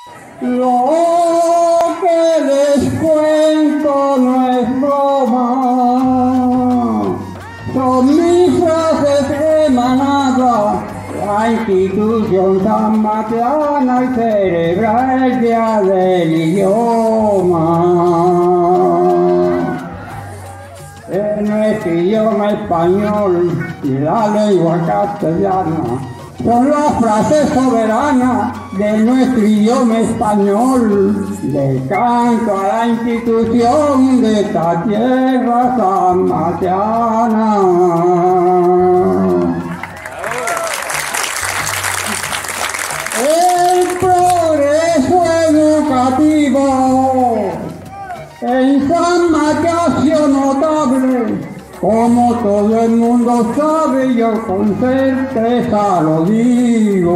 Lo que les cuento no es broma, son mis frases emanadas, la institución sanmateana y celebra el día del idioma. En nuestro idioma español y la lengua castellana son las frases soberanas de nuestro idioma español. Le canto a la institución de esta tierra sanmateana. El progreso educativo en San Mateo ha sido notable. Como todo el mundo sabe, yo con certeza lo digo.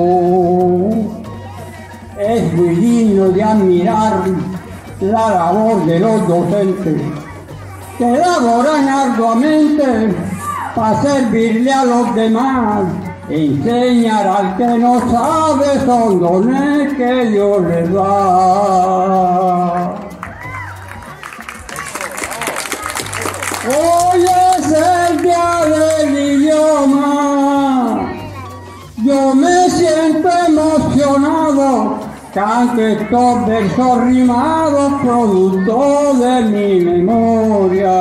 Es muy digno de admirar la labor de los docentes, que laboran arduamente para servirle a los demás. Enseñar al que no sabe son dones que Dios les da. Hoy es el día del idioma, yo me siento emocionado, canto estos versos rimados, producto de mi memoria,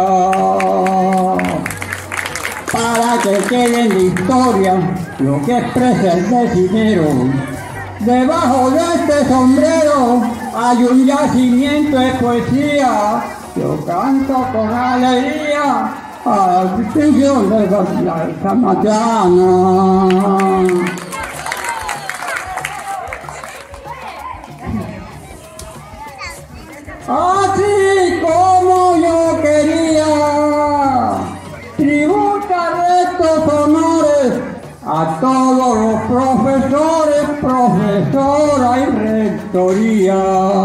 para que quede en la historia lo que expresa el desinero. Debajo de este sombrero hay un yacimiento de poesía. Yo canto con alegría a la distinción de la sanmateana. Así como yo quería tributar estos honores a todos los profesores, profesoras y rectoría.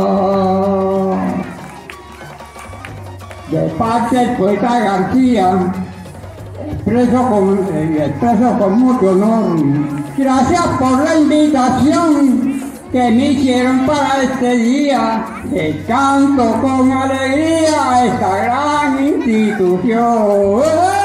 De parte del poeta García, expreso con mucho honor. Gracias por la invitación que me hicieron para este día. Que canto con alegría a esta gran institución.